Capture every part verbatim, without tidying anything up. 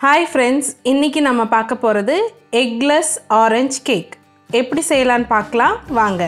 Hi friends, இன்னைக்கு நம்ம பார்க்க போறது eggless orange cake. எப்படி செய்யலாம்னு பார்க்கலாம் வாங்க.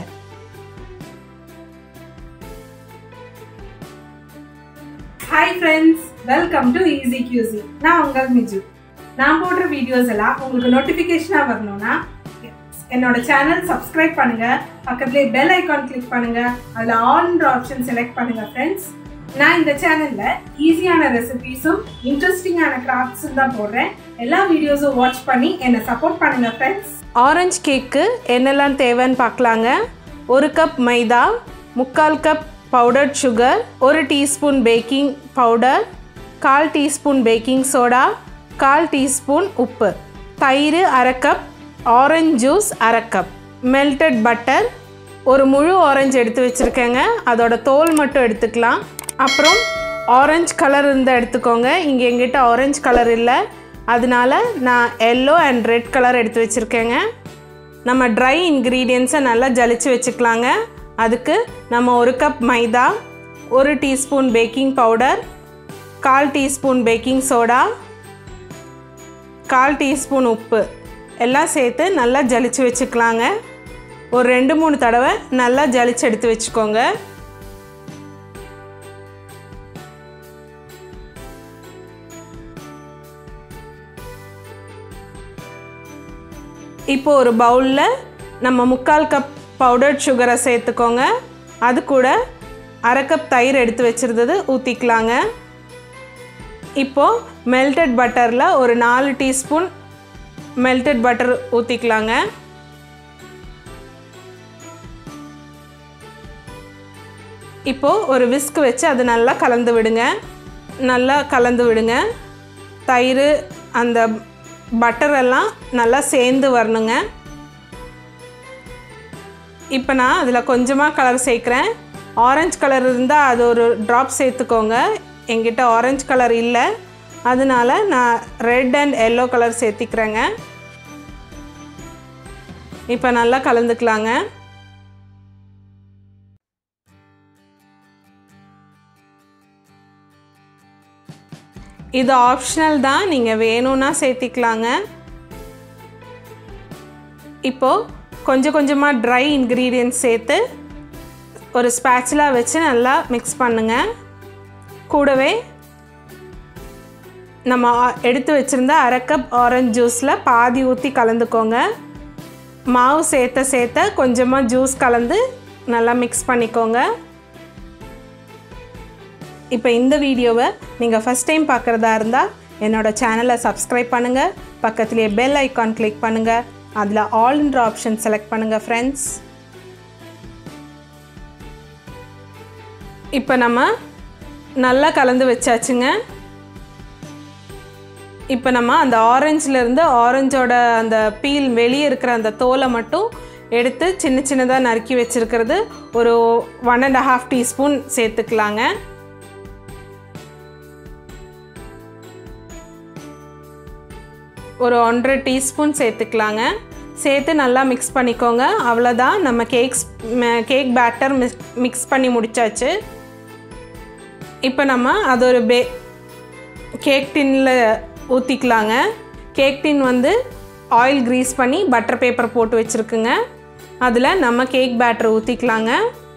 Hi friends, welcome to Easy Cuisine. நான் உங்கள் மிஜு. நான் போடுற வீடியோஸ் எல்லாம் உங்களுக்கு நோட்டிஃபிகேஷனா வரணும்னா என்னோட சேனல் சப்ஸ்கிரைப் பண்ணுங்க, பக்கத்துலயே பெல் ஐகான் கிளிக் பண்ணுங்க, அதுல ஆல்ன்ற ஆப்ஷன் செலக்ட் பண்ணுங்க friends. நான் இந்த சேனல்ல ஈஸியான ரெசிபீஸும் இன்ட்ரெஸ்டிங்கான கிராஃப்ட்ஸும் தான் போடுறேன். எல்லா வீடியோஸும் வாட்ச் பண்ணி என்னை சப்போர்ட் பண்ணுங்க ஃப்ரெண்ட்ஸ். ஆரஞ்சு கேக்கு என்னெல்லாம் தேவைன்னு பார்க்கலாங்க. ஒரு கப் மைதா, முக்கால் கப் பவுடர்ட் சுகர், ஒரு டீஸ்பூன் பேக்கிங் பவுடர், கால் டீஸ்பூன் பேக்கிங் சோடா, கால் டீஸ்பூன் உப்பு, தயிர் அரை கப், ஆரஞ்சு ஜூஸ் அரை கப், மெல்டட் பட்டர், ஒரு முழு ஆரஞ்சு எடுத்து வச்சுருக்கேங்க, அதோட தோல் மட்டும் எடுத்துக்கலாம். அப்புறம் ஆரஞ்சு கலர் இருந்தால் எடுத்துக்கோங்க. இங்கே எங்கிட்ட ஆரஞ்சு கலர் இல்லை, அதனால நான் எல்லோ அண்ட் ரெட் கலர் எடுத்து வச்சுருக்கேங்க. நம்ம ட்ரை இன்க்ரீடியன்ஸை நல்லா ஜலிச்சு வச்சுக்கலாங்க. அதுக்கு நம்ம ஒரு கப் மைதா, ஒரு டீஸ்பூன் பேக்கிங் பவுடர், கால் டீஸ்பூன் பேக்கிங் சோடா, கால் டீஸ்பூன் உப்பு எல்லாம் சேர்த்து நல்லா ஜலிச்சு வச்சுக்கலாங்க. ஒரு ரெண்டு மூணு தடவை நல்லா ஜலிச்சு எடுத்து வச்சுக்கோங்க. இப்போ ஒரு பவுலில் நம்ம முக்கால் கப் பவுடர்ட் சுகரை சேர்த்துக்கோங்க. அது கூட அரை கப் தயிர் எடுத்து வச்சுருந்தது ஊற்றிக்கலாங்க. இப்போது மெல்டட் பட்டரில் ஒரு நாலு டீஸ்பூன் மெல்டட் பட்டர் ஊற்றிக்கலாங்க. இப்போது ஒரு விஸ்க் வச்சு அது நல்லா கலந்து விடுங்க. நல்லா கலந்து விடுங்க. தயிர் அந்த பட்டர் எல்லாம் நல்லா சேர்ந்து வரணுங்க. இப்போ நான் அதில் கொஞ்சமாக கலர் சேர்க்குறேன். ஆரஞ்சு கலர் இருந்தால் அது ஒரு ட்ராப் சேர்த்துக்கோங்க. என்கிட்ட ஆரஞ்சு கலர் இல்லை, அதனால நான் ரெட் அண்ட் எல்லோ கலர் சேர்த்திக்கிறேங்க. இப்போ நல்லா கலந்துக்கலாங்க. இது ஆப்ஷனல் தான், நீங்கள் வேணும்னா சேர்த்திக்கலாங்க. இப்போது கொஞ்சம் கொஞ்சமாக ட்ரை இன்க்ரீடியன்ட்ஸ் சேர்த்து ஒரு ஸ்பேச்சுலா வச்சு நல்லா மிக்ஸ் பண்ணுங்க. கூடவே நம்ம எடுத்து வச்சுருந்த அரை கப் ஆரஞ்சு ஜூஸில் பாதி ஊற்றி கலந்துக்கோங்க. மாவு சேர்த்த சேர்த்த கொஞ்சமாக ஜூஸ் கலந்து நல்லா மிக்ஸ் பண்ணிக்கோங்க. இப்போ இந்த வீடியோவை நீங்கள் ஃபஸ்ட் டைம் பார்க்குறதா இருந்தால் என்னோடய சேனலை சப்ஸ்கிரைப் பண்ணுங்கள், பக்கத்துலேயே பெல் ஐக்கான் கிளிக் பண்ணுங்கள், அதில் ஆல்ன்ற ஆப்ஷன் செலக்ட் பண்ணுங்கள் ஃப்ரெண்ட்ஸ். இப்போ நம்ம நல்லா கலந்து வச்சாச்சுங்க. இப்போ நம்ம அந்த ஆரஞ்சிலேருந்து ஆரஞ்சோட அந்த பீல் வெளியே இருக்கிற அந்த தோலை மட்டும் எடுத்து சின்ன சின்னதாக நறுக்கி வச்சுருக்கிறது ஒரு ஒன் அண்ட் ஹாஃப் டீஸ்பூன் சேர்த்துக்கலாங்க. ஒரு ஒன்றரை டீஸ்பூன் சேர்த்துக்கலாங்க. சேர்த்து நல்லா மிக்ஸ் பண்ணிக்கோங்க. அவ்வளோதான், நம்ம cakes cake batter mix mix பண்ணி முடித்தாச்சு. இப்போ நம்ம அது ஒரு பே கேக் டின்னில் ஊற்றிக்கலாங்க. கேக் டின் வந்து ஆயில் க்ரீஸ் பண்ணி பட்டர் பேப்பர் போட்டு வச்சுருக்குங்க. அதில் நம்ம கேக் பேட்டர் ஊற்றிக்கலாங்க.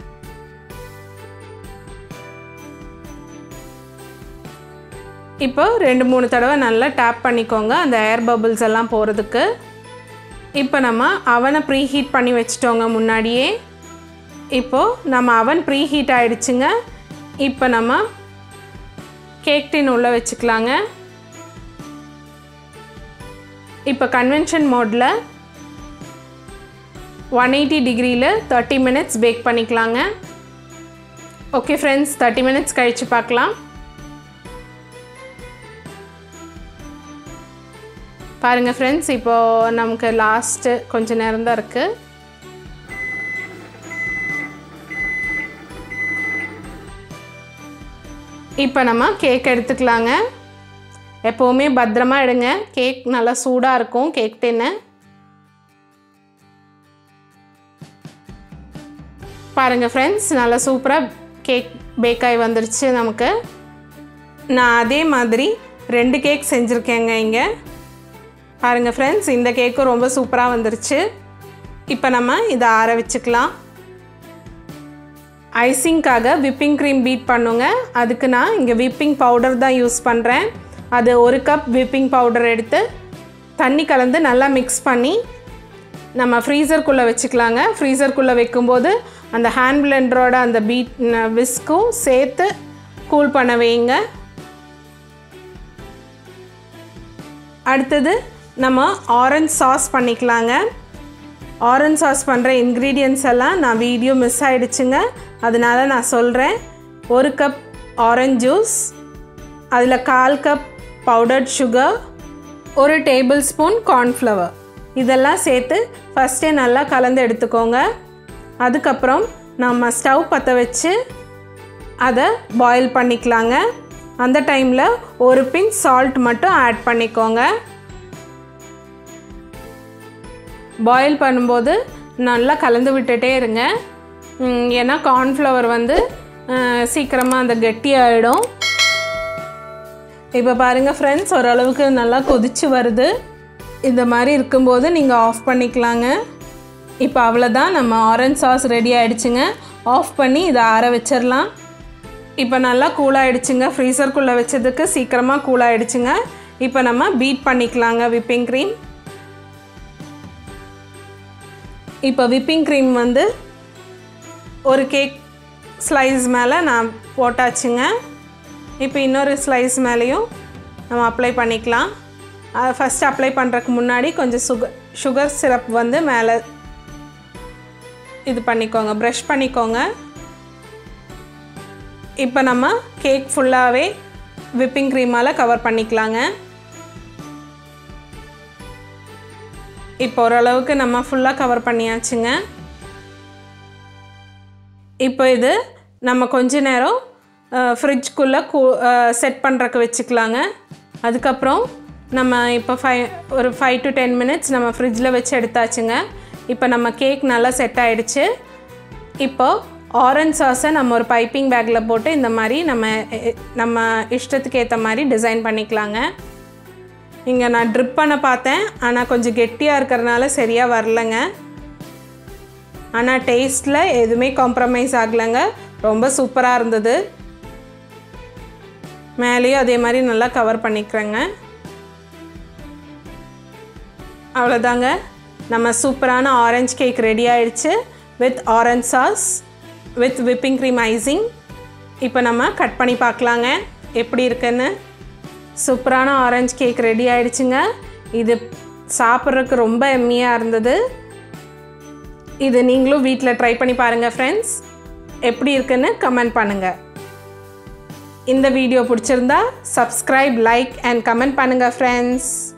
இப்போ ரெண்டு மூணு தடவை நல்லா டேப் பண்ணிக்கோங்க அந்த ஏர் பபிள்ஸ் எல்லாம் போகிறதுக்கு. இப்போ நம்ம அவனை ப்ரீ ஹீட் பண்ணி வச்சிட்டோங்க முன்னாடியே. இப்போது நம்ம அவன் ப்ரீ ஹீட் ஆகிடுச்சுங்க. இப்போ நம்ம கேக் டின் உள்ளே வச்சுக்கலாங்க. இப்போ கன்வென்ஷன் மோடில் ஒன் எயிட்டி டிகிரியில் தேர்ட்டி மினிட்ஸ் பேக் பண்ணிக்கலாங்க. ஓகே ஃப்ரெண்ட்ஸ், தேர்ட்டி மினிட்ஸ் கழித்து பார்க்கலாம். பாருங்கள் ஃப்ரெண்ட்ஸ், இப்போது நமக்கு லாஸ்ட்டு கொஞ்சம் நேரம் தான் இருக்குது. இப்போ நம்ம கேக் எடுத்துக்கலாங்க. எப்போவுமே பத்திரமா எடுங்க, கேக் நல்லா சூடாக இருக்கும் கேக் டின்னு. பாருங்கள் ஃப்ரெண்ட்ஸ், நல்லா சூப்பராக கேக் பேக் ஆகி வந்துருச்சு நமக்கு. நான் அதே மாதிரி ரெண்டு கேக் செஞ்சுருக்கேங்க இங்கே பாருங்கள் ஃப்ரெண்ட்ஸ். இந்த கேக்கும் ரொம்ப சூப்பராக வந்துருச்சு. இப்போ நம்ம இதை ஆற வச்சுக்கலாம். ஐசிங்காக விப்பிங் க்ரீம் பீட் பண்ணுங்க. அதுக்கு நான் இங்கே விப்பிங் பவுடர் தான் யூஸ் பண்ணுறேன். அது ஒரு கப் விப்பிங் பவுடர் எடுத்து தண்ணி கலந்து நல்லா மிக்ஸ் பண்ணி நம்ம ஃப்ரீசர்க்குள்ளே வச்சுக்கலாங்க. ஃப்ரீசர்க்குள்ளே வைக்கும்போது அந்த ஹேண்ட் பிளெண்டரோட அந்த பீட் விஸ்க்கும் சேர்த்து கூல் பண்ண வைங்க. அடுத்தது நம்ம ஆரஞ்ச் சாஸ் பண்ணிக்கலாங்க. ஆரஞ்ச் சாஸ் பண்ணுற இன்க்ரீடியன்ட்ஸ் எல்லாம் நான் வீடியோ மிஸ் ஆகிடுச்சுங்க, அதனால நான் சொல்கிறேன். ஒரு கப் ஆரஞ்ச் ஜூஸ், அதில் கால் கப் பவுடர்ட் சுகர், ஒரு டேபிள் ஸ்பூன் கார்ன்ஃப்ளவர், இதெல்லாம் சேர்த்து ஃபஸ்ட்டே நல்லா கலந்து எடுத்துக்கோங்க. அதுக்கப்புறம் நம்ம ஸ்டவ் பற்ற வச்சு அதை பாயில் பண்ணிக்கலாங்க. அந்த டைமில் ஒரு பிஞ்ச் சால்ட் மட்டும் ஆட் பண்ணிக்கோங்க. பாயில் பண்ணும்போது நல்லா கலந்து விட்டுட்டே இருங்க. ஏன்னா கார்ன்ஃப்ளவர் வந்து சீக்கிரமாக அந்த கெட்டியாகிடும். இப்போ பாருங்கள் ஃப்ரெண்ட்ஸ், ஓரளவுக்கு நல்லா கொதிச்சு வருது. இந்த மாதிரி இருக்கும்போது நீங்கள் ஆஃப் பண்ணிக்கலாங்க. இப்போ அவ்வளோதான், நம்ம ஆரஞ்ச் சாஸ் ரெடி ஆகிடுச்சுங்க. ஆஃப் பண்ணி இதை ஆற வச்சிடலாம். இப்போ நல்லா கூலாகிடுச்சுங்க. ஃப்ரீசர்க்குள்ளே வச்சதுக்கு சீக்கிரமாக கூலாகிடுச்சுங்க. இப்போ நம்ம பீட் பண்ணிக்கலாங்க விப்பிங் க்ரீம். இப்போ விப்பிங் க்ரீம் வந்து ஒரு கேக் ஸ்லைஸ் மேலே நான் போட்டாச்சுங்க. இப்போ இன்னொரு ஸ்லைஸ் மேலேயும் நம்ம அப்ளை பண்ணிக்கலாம். அதை ஃபஸ்ட்டு அப்ளை பண்ணுறதுக்கு முன்னாடி கொஞ்சம் சுகர் சுகர் சிரப் வந்து மேலே இது பண்ணிக்கோங்க, ப்ரஷ் பண்ணிக்கோங்க. இப்போ நம்ம கேக் ஃபுல்லாகவே விப்பிங் க்ரீமால் கவர் பண்ணிக்கலாங்க. இப்போ ஓரளவுக்கு நம்ம ஃபுல்லாக கவர் பண்ணியாச்சுங்க. இப்போ இது நம்ம கொஞ்ச நேரம் ஃப்ரிட்ஜ்குள்ளே கூ செட் பண்ணுறக்கு வச்சுக்கலாங்க. அதுக்கப்புறம் நம்ம இப்போ ஃபைவ் ஒரு ஃபைவ் டு டென் மினிட்ஸ் நம்ம ஃப்ரிட்ஜில் வச்சு எடுத்தாச்சுங்க. இப்போ நம்ம கேக் நல்லா செட் ஆகிடுச்சு. இப்போது ஆரஞ்ச் சாஸை நம்ம ஒரு பைப்பிங் பேக்கில் போட்டு இந்த மாதிரி நம்ம நம்ம இஷ்டத்துக்கு ஏற்ற மாதிரி டிசைன் பண்ணிக்கலாங்க. இங்கே நான் ட்ரிப் பண்ண பார்த்தேன், ஆனால் கொஞ்சம் கெட்டியாக இருக்கிறதுனால சரியாக வரலைங்க. ஆனால் டேஸ்ட்டில் எதுவுமே காம்ப்ரமைஸ் ஆகலைங்க, ரொம்ப சூப்பராக இருந்தது. மேலேயும் அதே மாதிரி நல்லா கவர் பண்ணிக்கிறேங்க. அவ்வளோதாங்க, நம்ம சூப்பரான ஆரஞ்ச் கேக் ரெடி ஆகிடுச்சு with orange sauce with whipping cream icing. இப்போ நம்ம கட் பண்ணி பார்க்கலாங்க எப்படி இருக்குன்னு. சூப்பரான ஆரஞ்ச் கேக் ரெடி ஆகிடுச்சுங்க. இது சாப்பிட்றதுக்கு ரொம்ப எம்மியாக இருந்தது. இது நீங்களும் வீட்டில் ட்ரை பண்ணி பாருங்கள் ஃப்ரெண்ட்ஸ். எப்படி இருக்குன்னு கமெண்ட் பண்ணுங்கள். இந்த வீடியோ பிடிச்சிருந்தா சப்ஸ்கிரைப், லைக் அண்ட் கமெண்ட் பண்ணுங்கள் ஃப்ரெண்ட்ஸ்.